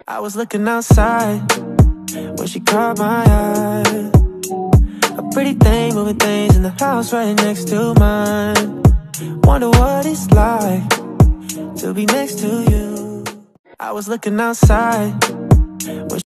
I was looking outside when she caught my eye. A pretty thing moving things in the house right next to mine. Wonder what it's like to be next to you. I was looking outside when